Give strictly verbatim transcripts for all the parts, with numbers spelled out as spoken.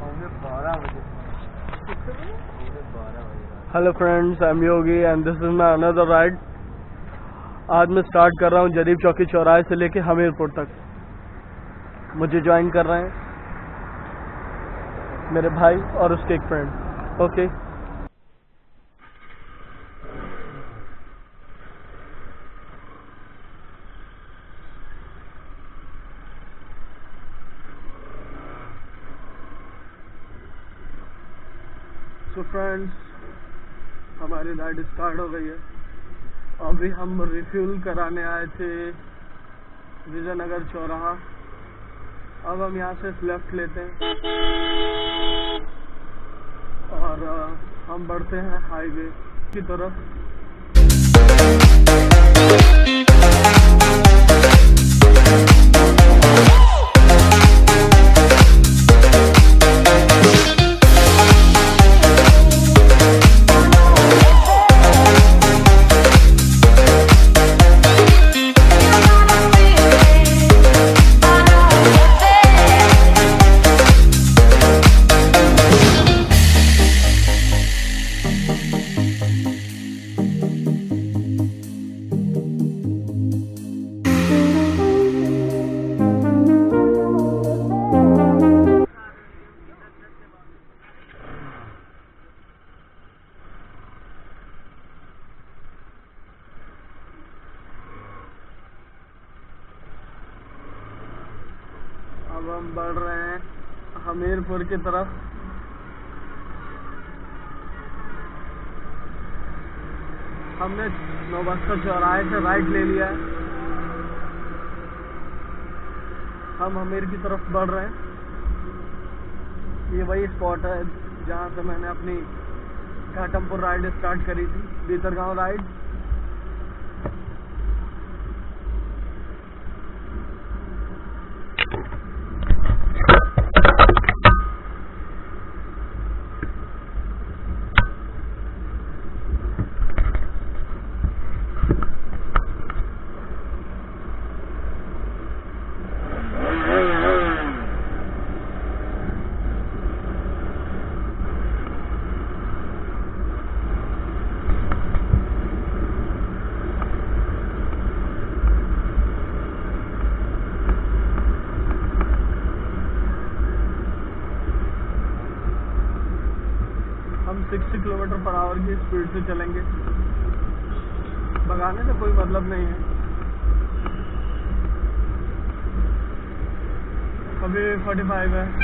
Hello friends, I am Yogi and this is my another ride. आज मैं start कर रहा हूँ जरीब चौकी चौराहे से लेके हमीरपुर तक। मुझे ज्वाइन कर रहे हैं मेरे भाई और उसके एक फ्रेंड। ओके सो फ्रेंड्स, हमारी राइड स्टार्ट हो गई है। अभी हम रिफ्यूल कराने आए थे विजयनगर चौराहा। अब हम यहाँ से लेफ्ट लेते हैं और हम बढ़ते हैं हाईवे की तरफ। अब हम बढ़ रहे हैं हमीरपुर की तरफ। हमने नौबस्ता चौराहे से राइट ले लिया है। हम हमीर की तरफ बढ़ रहे हैं। ये वही स्पॉट है जहाँ से मैंने अपनी घाटमपुर राइड स्टार्ट करी थी, बीतरगांव राइड। हम साठ किलोमीटर पर आवर की स्पीड से चलेंगे। भगाने से कोई मतलब नहीं है। अभी पैंतालीस है।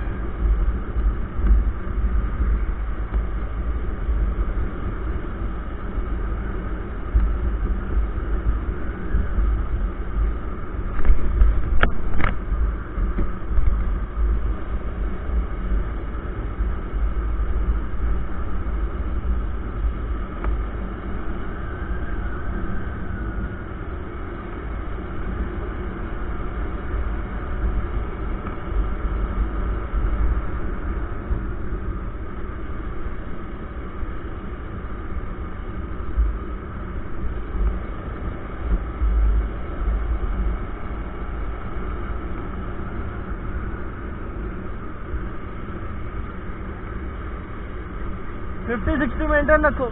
फिफ्टी सिक्सटी मेंटेन रखो।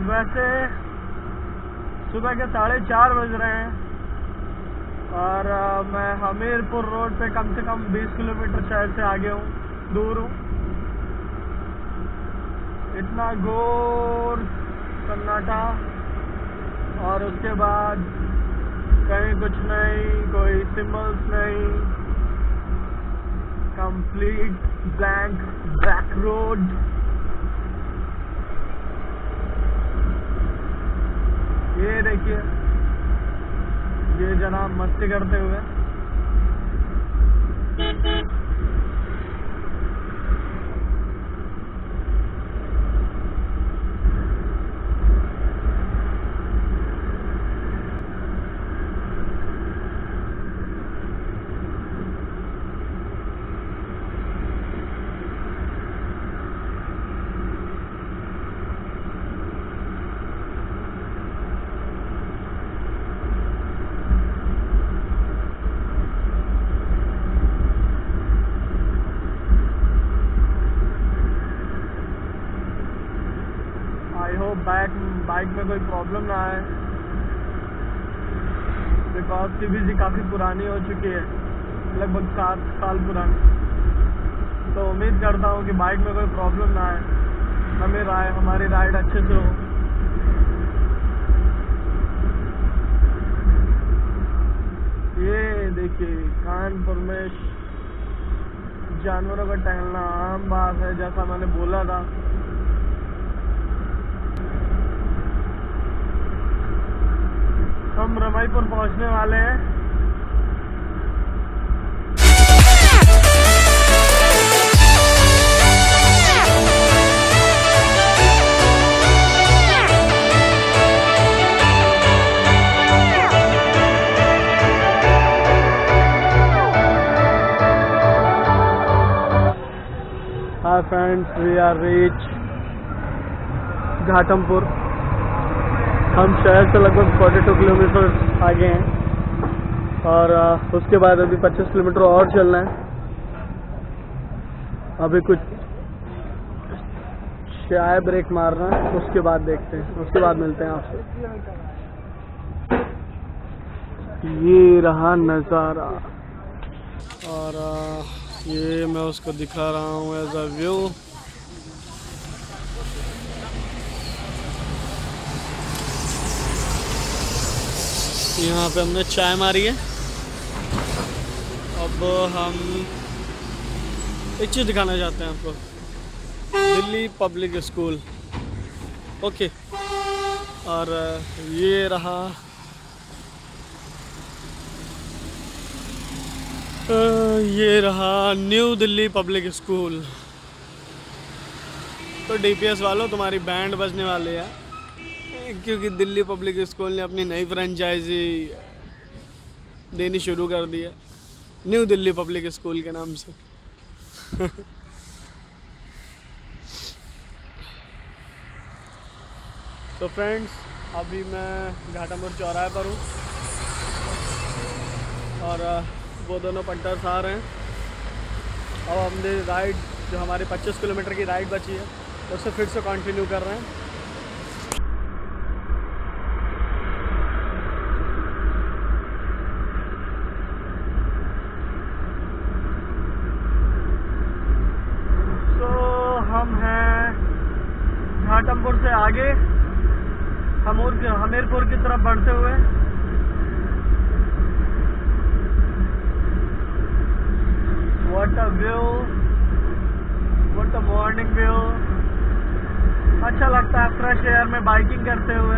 वैसे सुबह के साढ़े चार बज रहे हैं और आ, मैं हमीरपुर रोड पे कम से कम बीस किलोमीटर शहर से आगे हूँ, दूर हूँ। इतना घोर सन्नाटा और उसके बाद कहीं कुछ नहीं, कोई सिंबल्स नहीं, कंप्लीट ब्लैंक ब्लैक रोड। ये देखिए, ये जनाब मस्ती करते हुए बाइक बाइक में कोई प्रॉब्लम ना आए, बिकॉज सीबीसी काफ़ी पुरानी हो चुकी है, लगभग सात साल पुरानी। तो उम्मीद करता हूँ कि बाइक में कोई प्रॉब्लम ना आए, हमें राय हमारी राइड अच्छे से हो। ये देखिए, कानपुर में जानवरों का टहलना आम बात है, जैसा मैंने बोला था। हम रमाईपुर पहुंचने वाले हैं। Hi friends, we are reach Ghatampur. हम शहर से लगभग बयालीस किलोमीटर आगे हैं और उसके बाद अभी पच्चीस किलोमीटर और चलना है। अभी कुछ चाय ब्रेक मारना है, उसके बाद देखते हैं, उसके बाद मिलते हैं आपसे। ये रहा नज़ारा और ये मैं उसको दिखा रहा हूँ एज अ व्यू। यहाँ पे हमने चाय मारी है। अब हम एक चीज़ दिखाना चाहते हैं आपको, दिल्ली पब्लिक स्कूल। ओके, और ये रहा ये रहा न्यू दिल्ली पब्लिक स्कूल। तो डीपीएस वालों, तुम्हारी बैंड बजने वाली है, क्योंकि दिल्ली पब्लिक स्कूल ने अपनी नई फ्रेंचाइजी देनी शुरू कर दी है न्यू दिल्ली पब्लिक स्कूल के नाम से। तो फ्रेंड्स, अभी मैं घाटमपुर चौराहे पर हूँ और वो दोनों पंटर्स आ रहे हैं। अब हमने राइड, जो हमारी पच्चीस किलोमीटर की राइड बची है, उससे फिर से कंटिन्यू कर रहे हैं। हम हैं घाटमपुर से आगे हमूर के हमीरपुर की तरफ बढ़ते हुए। What a view, what a morning view. अच्छा लगता है फ्रेश एयर में बाइकिंग करते हुए।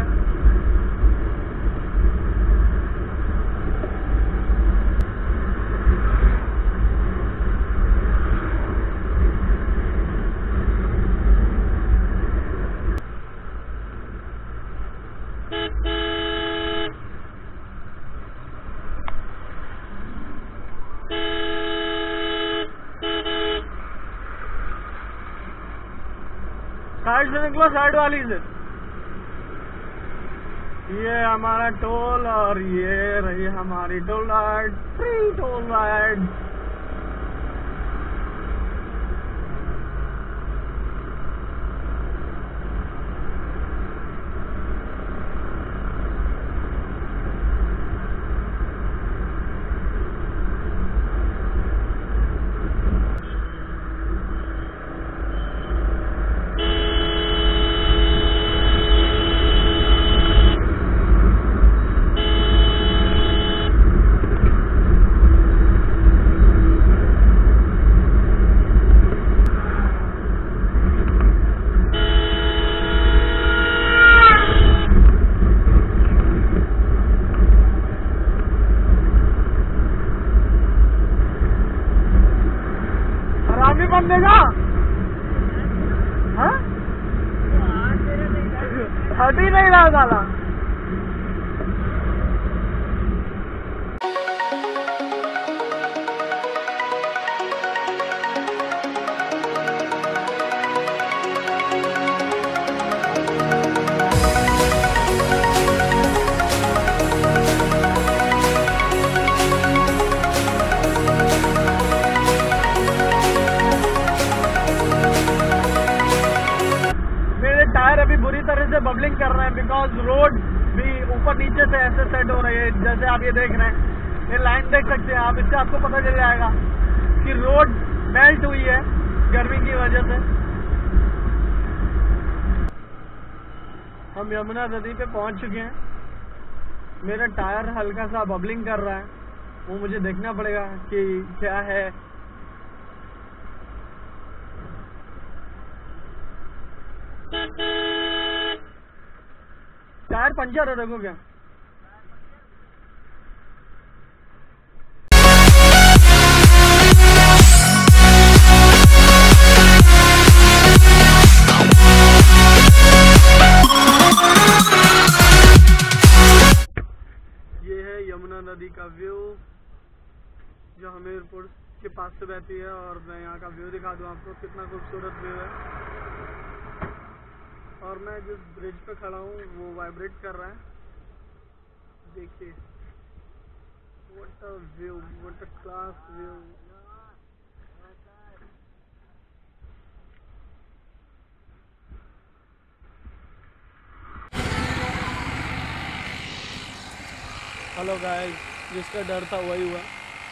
साइड से निकलो, साइड वाली से। ये हमारा टोल और ये रही हमारी toll ride, free toll ride. हट ही नहीं रहा साला। टायर अभी बुरी तरह से बबलिंग कर रहे हैं बिकॉज रोड भी ऊपर नीचे से ऐसे सेट हो रही है। जैसे आप ये देख रहे हैं, ये लाइन देख सकते हैं आप, इससे आपको पता चल जाएगा कि रोड मेल्ट हुई है गर्मी की वजह से। हम यमुना नदी पे पहुंच चुके हैं। मेरा टायर हल्का सा बबलिंग कर रहा है, वो मुझे देखना पड़ेगा कि क्या है। टायर पंचर है, देखो क्या। ये है यमुना नदी का व्यू जो हमीरपुर के पास से बहती है, और मैं यहाँ का व्यू दिखा दूँ आपको, कितना खूबसूरत व्यू है। और मैं जिस ब्रिज पे खड़ा हूँ वो वाइब्रेट कर रहा है, देखिए। What a view, what a class view. Hello guys, जिसका डर था वही हुआ।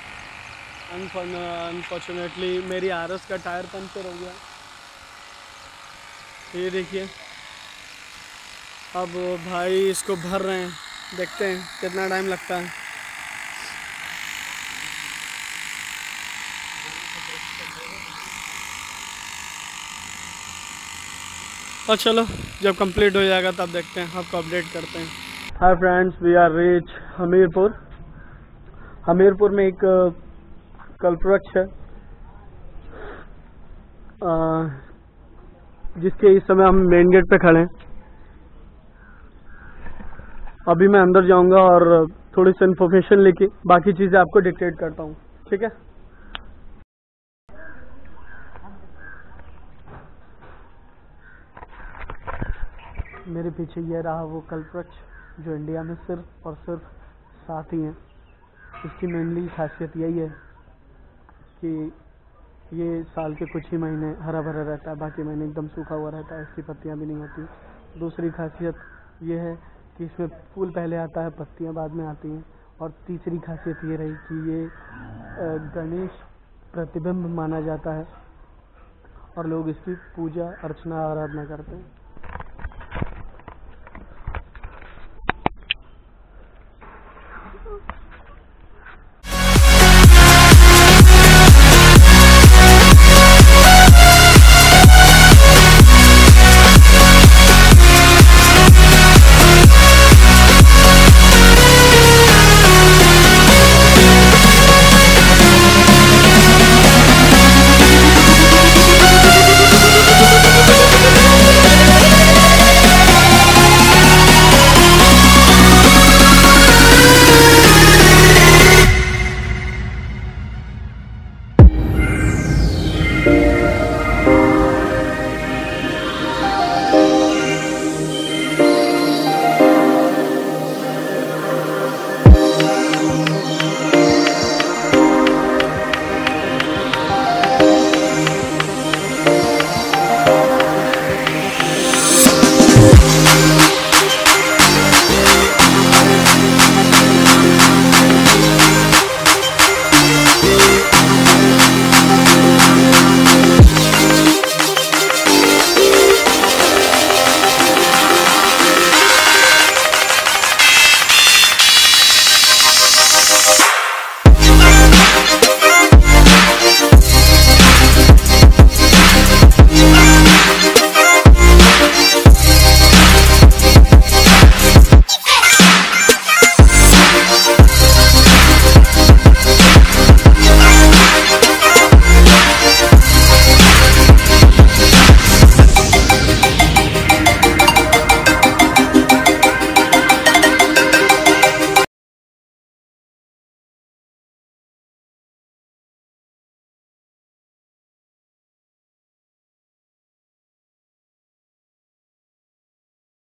अनफॉर्चुनेटली मेरी आरएस का टायर पंचर हो गया। ये देखिए, अब भाई इसको भर रहे हैं, देखते हैं कितना टाइम लगता है। और चलो जब कंप्लीट हो जाएगा तब देखते हैं, आपको अपडेट करते हैं। Hi friends, we are reach Hamirpur. Hamirpur में एक कल्पवृक्ष है जिसके इस समय हम मेन गेट पे खड़े हैं। अभी मैं अंदर जाऊंगा और थोड़ी सी इन्फॉर्मेशन लेके बाकी चीजें आपको डिक्टेट करता हूँ, ठीक है। मेरे पीछे ये रहा वो कल्पवृक्ष जो इंडिया में सिर्फ और सिर्फ सात ही हैं। इसकी मेनली खासियत यही है कि ये साल के कुछ ही महीने हरा भरा रहता है, बाकी महीने एकदम सूखा हुआ रहता है, इसकी पत्तियां भी नहीं होती। दूसरी खासियत ये है कि इसमें फूल पहले आता है, पत्तियां बाद में आती हैं। और तीसरी खासियत ये रही कि ये गणेश प्रतिबिंब माना जाता है और लोग इसकी पूजा अर्चना आराधना करते हैं।